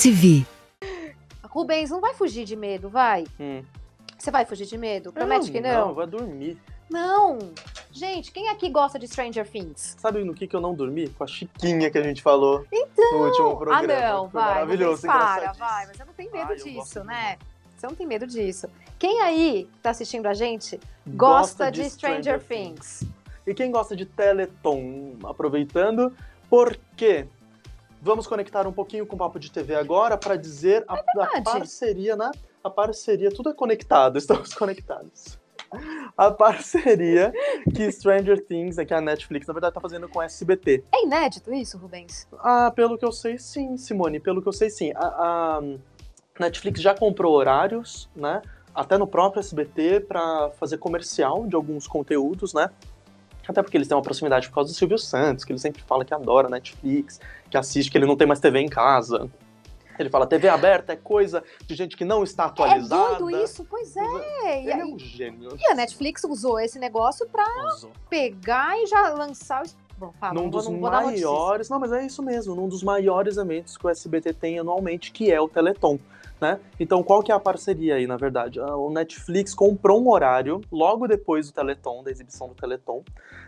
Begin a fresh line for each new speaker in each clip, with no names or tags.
TV.
Rubens, não vai fugir de medo, vai? Você vai fugir de medo? Promete que não?
Não, vai dormir.
Não! Gente, quem aqui gosta de Stranger Things?
Sabe no que eu não dormi? Com a Chiquinha que a gente falou
Então,
no último programa.
não,
Foi
vai,
maravilhoso,
para, vai, mas você não tem medo
eu
disso,
gosto
né? Você não tem medo disso. Quem aí tá assistindo a gente gosta de Stranger Things?
E quem gosta de Teleton? Aproveitando, porque vamos conectar um pouquinho com o Papo de TV agora para dizer a parceria, né? A parceria, tudo é conectado, estamos conectados. A parceria que Stranger Things, que a Netflix, na verdade, tá fazendo com a SBT.
É inédito isso, Rubens?
Ah, pelo que eu sei, sim, Simone, pelo que eu sei, sim. A Netflix já comprou horários, né? Até no próprio SBT para fazer comercial de alguns conteúdos, né? Até porque eles têm uma proximidade por causa do Silvio Santos, que ele sempre fala que adora Netflix, que assiste, que ele não tem mais TV em casa. Ele fala, TV aberta é coisa de gente que não está atualizada.
É doido isso, pois é.
Ele é um gênio.
E a Netflix usou esse negócio pra pegar e já lançar... Bom, fala,
num dos maiores... Não, mas é isso mesmo. Num dos maiores eventos que o SBT tem anualmente, que é o Teleton. Né? Então, qual que é a parceria aí, na verdade? O Netflix comprou um horário, logo depois do Teleton, da exibição do Teleton,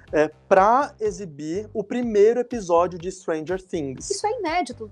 para exibir o primeiro episódio de Stranger Things.
Isso é inédito.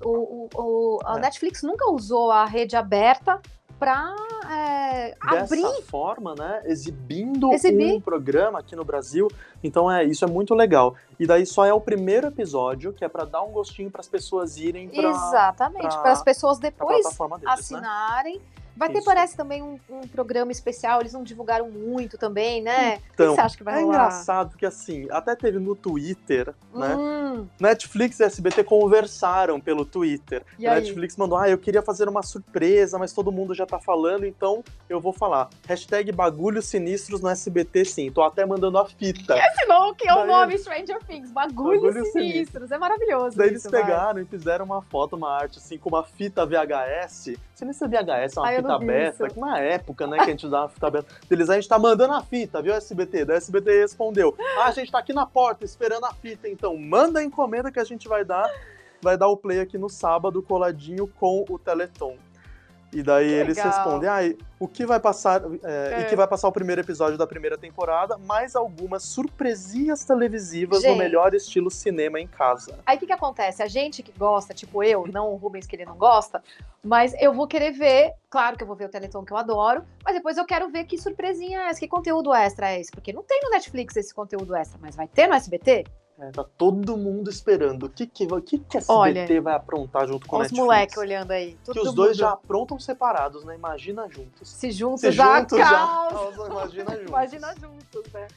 A Netflix nunca usou a rede aberta para abrir...
Dessa forma, né? Exibindo um programa aqui no Brasil. Então, isso é muito legal. E daí só é o primeiro episódio, que é para dar um gostinho para as pessoas irem para...
Exatamente, para as pessoas depois
deles,
assinarem. Né? Vai ter,
Isso.
parece, também um programa especial, eles não divulgaram muito também, né?
Então,
o que você acha que vai rolar?
É engraçado, porque assim, até teve no Twitter, né? Netflix e SBT conversaram pelo Twitter.
E
a
aí?
Netflix mandou, eu queria fazer uma surpresa, mas todo mundo já tá falando, então eu vou falar. Hashtag bagulhos sinistros no SBT, sim. Tô até mandando a fita.
Esse nome que é o nome Stranger Things, bagulhos
Bagulhos
sinistros. É maravilhoso.
Daí
isso,
eles pegaram e fizeram uma foto, uma arte, assim, com uma fita VHS. Não sei nem se é VHS, é uma fita beta. Que na época, né, que a gente usava fita beta. Eles, a gente tá mandando a fita, viu, SBT? Da SBT respondeu, a gente tá aqui na porta esperando a fita, então manda a encomenda que a gente vai dar o play aqui no sábado, coladinho com o Teleton. E daí eles respondem, o que vai passar, e que vai passar o primeiro episódio da primeira temporada, mais algumas surpresinhas televisivas no melhor estilo cinema em casa.
Aí o que acontece? A gente que gosta, tipo eu, não o Rubens que ele não gosta, mas eu vou querer ver, claro que eu vou ver o Teleton que eu adoro, mas depois eu quero ver que surpresinha é essa, que conteúdo extra é esse, porque não tem no Netflix esse conteúdo extra, mas vai ter no SBT?
Tá todo mundo esperando. O que a SBT vai aprontar junto com o Netflix?
Os moleques olhando aí.
Que os dois já aprontam separados, né? Imagina juntos.
Se juntos já.
Imagina juntos.
Imagina juntos, né?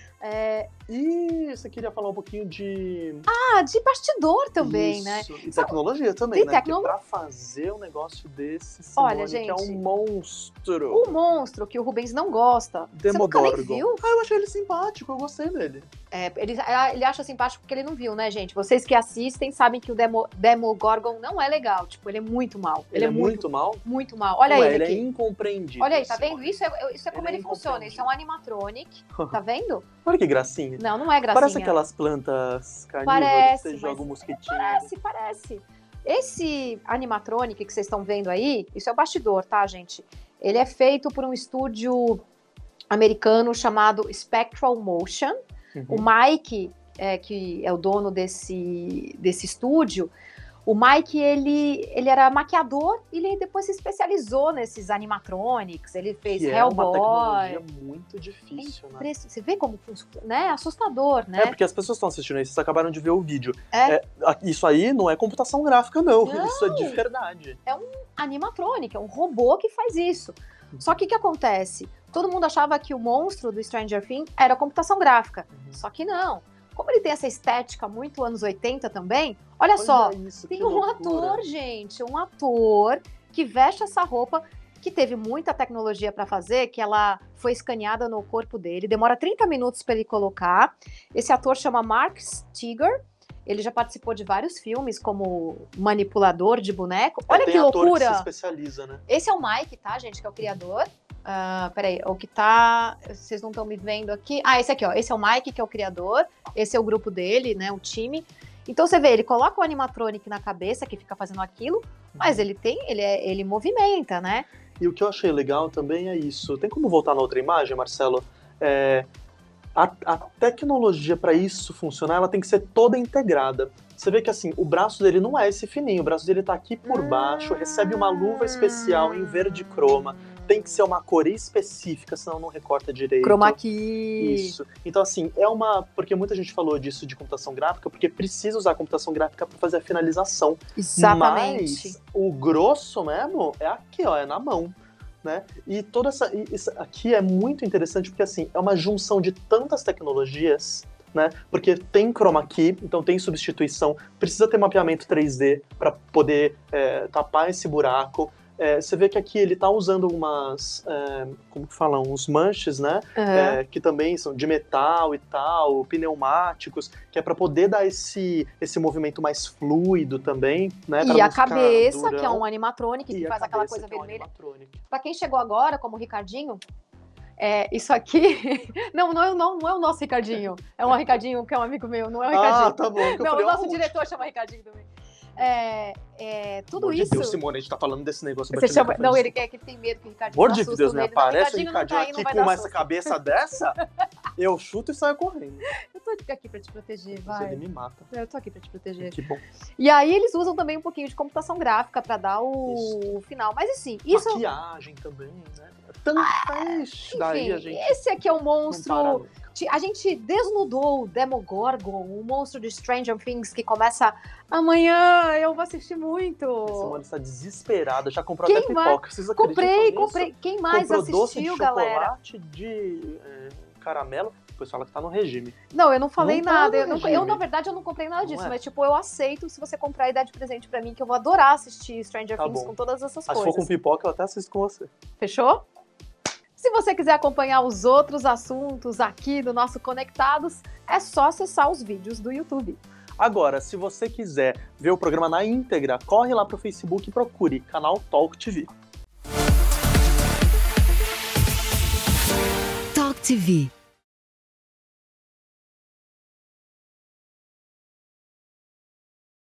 E você queria falar um pouquinho de...
de bastidor também, né?
E tecnologia também, né?
Porque
pra fazer um negócio desse, Simone,
olha, gente,
que é um monstro.
O monstro que o Rubens não gosta, você nunca nem viu?
Eu achei ele simpático, eu gostei dele.
Ele acha simpático porque ele não viu, né, gente? Vocês que assistem sabem que o Demogorgon não é legal. Tipo, ele é muito mal.
Ele é muito mal?
Muito mal. Olha ele aqui.
Ele é incompreendido.
Olha aí, tá vendo? Isso é como ele funciona. Isso é um animatronic, tá vendo?
Olha que gracinha.
Não é gracinha.
Parece aquelas plantas carnívoras que você joga um mosquitinho.
Parece. Esse animatronic que vocês estão vendo aí, isso é o bastidor, tá, gente? Ele é feito por um estúdio americano chamado Spectral Motion. O Mike, que é o dono desse estúdio, o Mike, ele era maquiador e ele depois se especializou nesses animatronics. Ele fez Hellboy.
É uma tecnologia muito difícil, né?
Você vê como funciona, né? Assustador, né?
Porque as pessoas estão assistindo aí, vocês acabaram de ver o vídeo. Isso aí não é computação gráfica, não. Isso é de verdade.
É um animatronic, é um robô que faz isso. Só que o que acontece? Todo mundo achava que o monstro do Stranger Things era computação gráfica. Só que não. Como ele tem essa estética muito anos 80 também, olha só, tem um ator, gente, um ator que veste essa roupa, que teve muita tecnologia para fazer, que ela foi escaneada no corpo dele, demora 30 minutos para ele colocar. Esse ator chama Mark Steger, ele já participou de vários filmes como manipulador de boneco. Olha que loucura!
Tem ator que se especializa, né?
Esse é o Mike, tá, gente, que é o criador. Peraí, o que tá... Vocês não estão me vendo aqui. Esse aqui, ó. Esse é o Mike, que é o criador. Esse é o grupo dele, né, o time. Então você vê, ele coloca o animatronic na cabeça, que fica fazendo aquilo, mas ele movimenta, né?
E o que eu achei legal também é isso. Tem como voltar na outra imagem, Marcelo? A tecnologia para isso funcionar, ela tem que ser toda integrada. Você vê que assim, o braço dele não é esse fininho, o braço dele tá aqui por baixo, recebe uma luva especial em verde croma, tem que ser uma cor específica, senão não recorta direito.
Chroma key.
Isso. Então assim, porque muita gente falou disso de computação gráfica, porque precisa usar a computação gráfica para fazer a finalização.
Exatamente.
Mas o grosso mesmo é aqui, ó, é na mão. Né? E toda isso aqui é muito interessante porque assim, é uma junção de tantas tecnologias, né? Porque tem chroma key, então tem substituição, precisa ter mapeamento 3D para poder tapar esse buraco. Você vê que aqui ele tá usando como que falam, uns manches, né? Que também são de metal e tal, pneumáticos, que é para poder dar esse movimento mais fluido também, né?
E a cabeça, que é um animatronic, que faz aquela coisa vermelha. Para quem chegou agora, como o Ricardinho, isso aqui... não é o nosso Ricardinho. É um Ricardinho que é um amigo meu, não é o Ricardinho.
Ah, tá bom.
Não, o nosso diretor chama Ricardinho também. Tudo isso...
Deus, Simone, a gente tá falando desse negócio.
Você chama... Não, ele quer que tem medo que o Ricardinho
Amor de Deus, me aparece o Ricardinho
aqui
com essa cabeça dessa, eu chuto e saio correndo.
Eu tô aqui pra te proteger, vai.
Ele me mata.
Eu tô aqui pra te proteger.
Que bom.
E aí eles usam também um pouquinho de computação gráfica pra dar o final. Mas assim, isso...
Maquiagem também, né? Daí a gente...
Esse aqui é um monstro... A gente desnudou o Demogorgon, o monstro de Stranger Things, que começa amanhã, eu vou assistir muito.
Simone está desesperada, já comprou até pipoca. Vocês
comprei.
Nisso?
Quem mais
comprou
assistiu,
doce de
galera?
Chocolate de caramelo, depois fala que tá no regime.
Não, eu não falei
não
nada.
Tá
Eu, na verdade, eu não comprei nada disso, mas tipo, eu aceito se você comprar e dar de presente pra mim, que eu vou adorar assistir Stranger Things com todas essas coisas.
Se for com pipoca, eu até assisto com você.
Fechou? Se você quiser acompanhar os outros assuntos aqui do nosso Conectados, é só acessar os vídeos do YouTube.
Agora, se você quiser ver o programa na íntegra, corre lá pro Facebook e procure canal Talk TV.
Talk TV.